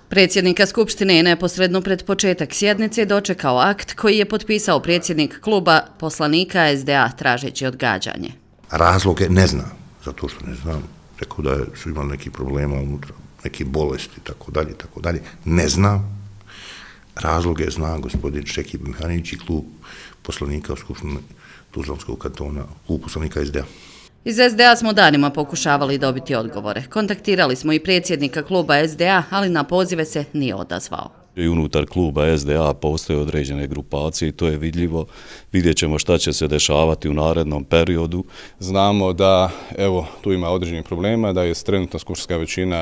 Predsjednika Skupštine je neposredno pred početak sjednice dočekao akt koji je potpisao predsjednik kluba poslanika SDA tražeći odgađanje. Razloge ne znam, zato što ne znam. Rekao da su imali neki problema unutra, neki bolesti, tako dalje. Ne znam. Razloge zna gospodin Šekib Mehanić i klub poslanika u Skupštini Tuzlanskog kantona, klub poslanika SDA. Iz SDA smo danima pokušavali dobiti odgovore. Kontaktirali smo i predsjednika kluba SDA, ali na pozive se nije odazvao. I unutar kluba SDA postoje određene grupacije i to je vidljivo. Vidjet ćemo šta će se dešavati u narednom periodu. Znamo da tu ima određenih problema, da je trenutna skupštinska većina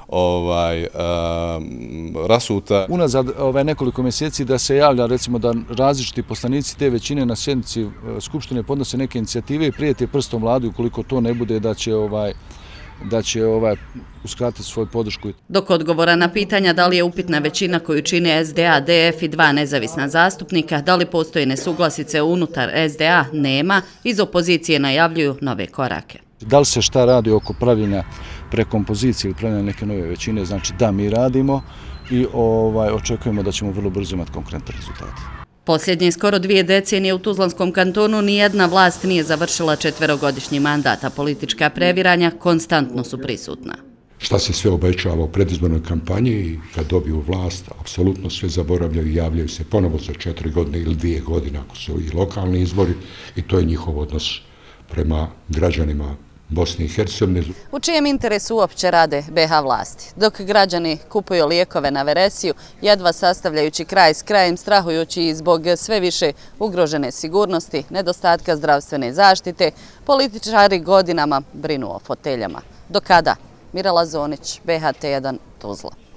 rasuta. Unazad nekoliko mjeseci da se javlja recimo da različiti poslanici te većine na sjednici Skupštine podnose neke inicijative i prijete prstom vladi ukoliko to ne bude da će uskratiti svoju podršku. Dok odgovora na pitanja da li je upitna većina koju čine SDA, DF i 2 nezavisna zastupnika, da li postoje nesuglasice unutar SDA, nema, iz opozicije najavljuju nove korake. Da li se šta radi oko pravljenja prekompozicije ili pravljenja neke nove većine, znači da mi radimo i očekujemo da ćemo vrlo brzo imati konkretne rezultate. Posljednje skoro 2 decenije u Tuzlanskom kantonu nijedna vlast nije završila 4-godišnji mandat, a politička previranja konstantno su prisutna. Šta se sve obećava u predizbornoj kampanji i kad dobiju vlast, apsolutno sve zaboravljaju i javljaju se ponovo za 4 godine ili 2 godine ako su i lokalni izbori i to je njihov odnos prema građanima Bosne i Hercegovine. U čijem interesu uopće rade BiH vlasti? Dok građani kupuju lijekove na veresiju, jedva sastavljajući kraj s krajem, strahujući i zbog sve više ugrožene sigurnosti, nedostatka zdravstvene zaštite, političari godinama brinu o foteljama. Do kada? Mirela Zonić, BHT1, Tuzla.